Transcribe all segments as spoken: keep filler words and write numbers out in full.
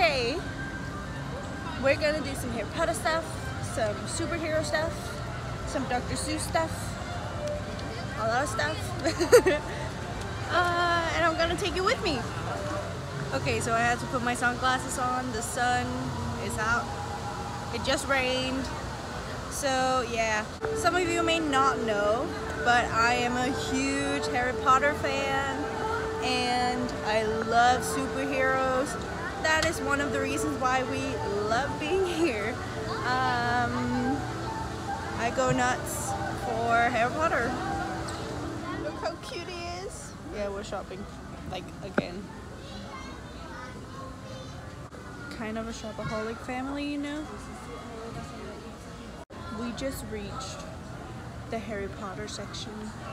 today we're gonna do some Harry Potter stuff, some superhero stuff, some Doctor Seuss stuff, a lot of stuff. uh, and I'm gonna take you with me. Okay, so I had to put my sunglasses on. The sun is out. It just rained. So yeah, some of you may not know, but I am a huge Harry Potter fan and I love superheroes. That is one of the reasons why we love being here. Um, I go nuts for Harry Potter. Look how cute he is. Yeah, we're shopping, like, again. Kind of a shopaholic family, you know? We just reached the Harry Potter section.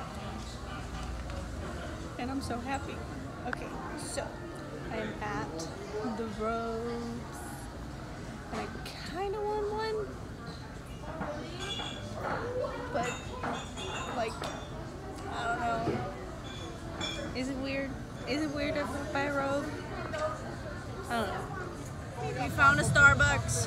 And I'm so happy. Okay, so I'm at the robes. And I kind of want one. But, like, I don't know. Is it weird? Is it weird if I buy a robe? I don't know. We found a Starbucks.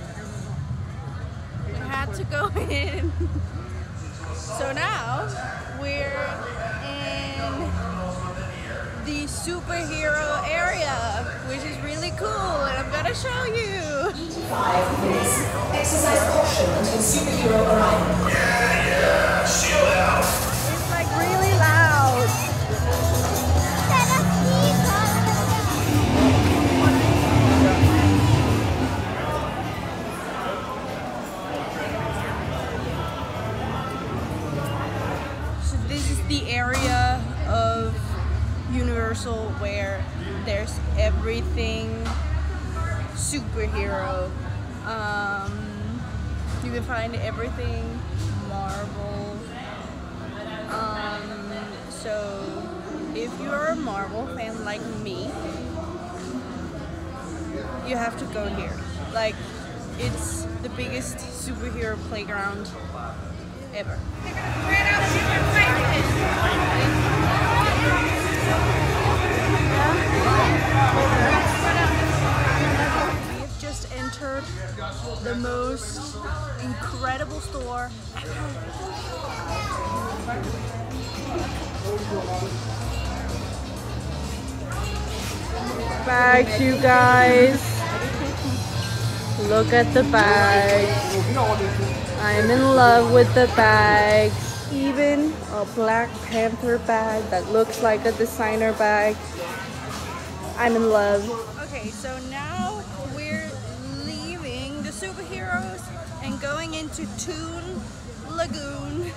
We had to go in. So now we're in the superhero area, which is really cool, and I'm gonna show you. Five minutes. Exercise caution until superhero arrival. Yeah, yeah, chill out. It's like really loud. So this is the area of Universal where there's everything superhero. Um, you can find everything Marvel. Um, so if you're a Marvel fan like me, you have to go here. Like, it's the biggest superhero playground ever. We have just entered the most incredible store ever. Bags, you guys. Look at the bags. I'm in love with the bags. Even a Black Panther bag that looks like a designer bag. I'm in love. Okay, so now we're leaving the superheroes and going into Toon Lagoon.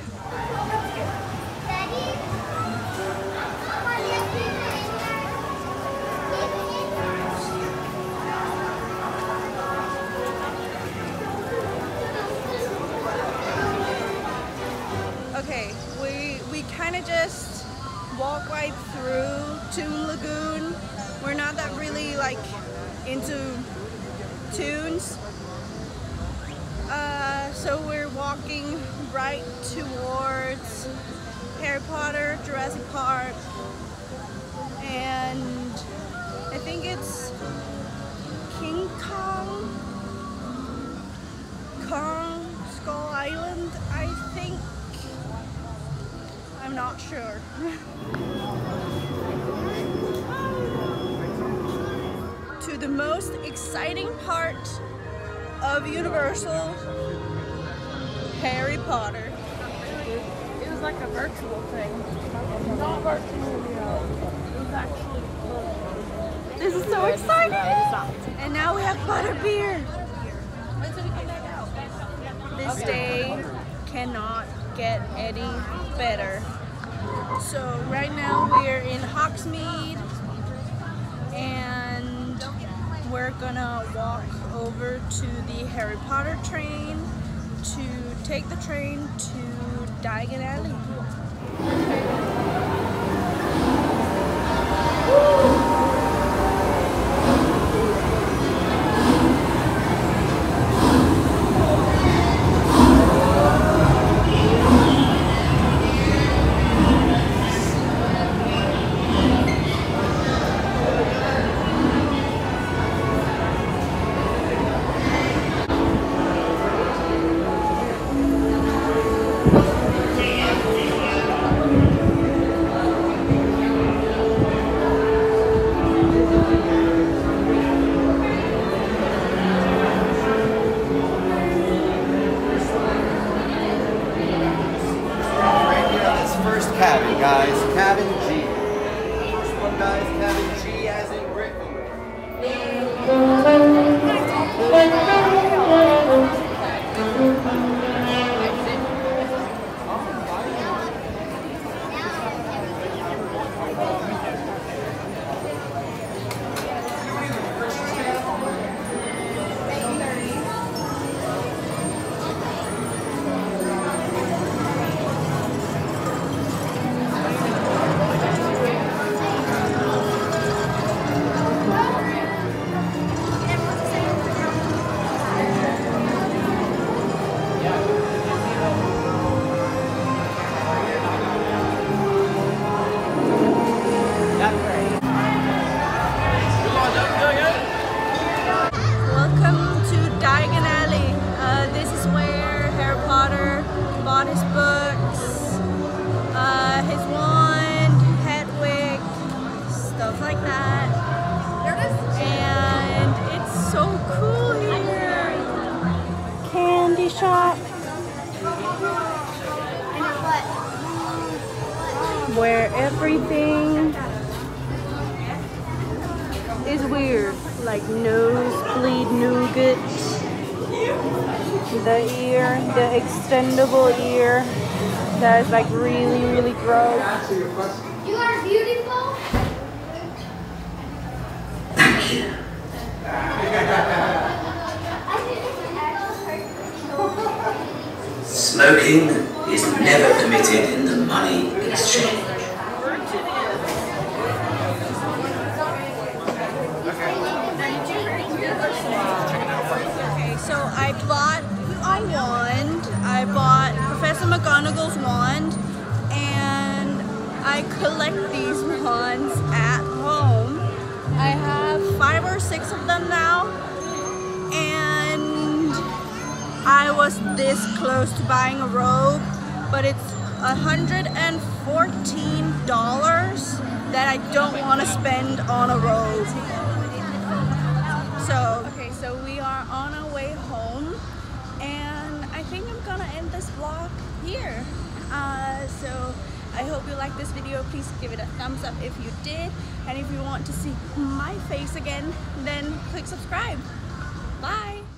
Okay, we we kind of just walk right through Toon Lagoon. We're not that really like into tunes, uh, so we're walking right towards Harry Potter, Jurassic Park, and I think it's King Kong, Kong Skull Island, I think. I'm not sure. To the most exciting part of Universal, Harry Potter. It was like a virtual thing. Not virtual, you know. It was actually virtual. This is so exciting! And now we have butterbeer. This day cannot get any better. So right now we're in Hogsmeade and we're gonna walk over to the Harry Potter train to take the train to Diagon Alley. shop where everything is weird, like nosebleed nougat, the ear, the extendable ear that is like really, really gross. You are beautiful. Thank you. Smoking is never permitted in the money exchange. Okay, so I bought a wand. I bought Professor McGonagall's wand, and I collect these wands at home. I have five or six of them now, and I was this close to buying a robe, but it's one hundred fourteen dollars that I don't want to spend on a robe. So, okay, so we are on our way home, and I think I'm gonna end this vlog here. Uh, so I hope you liked this video. Please give it a thumbs up if you did, and if you want to see my face again, then click subscribe. Bye!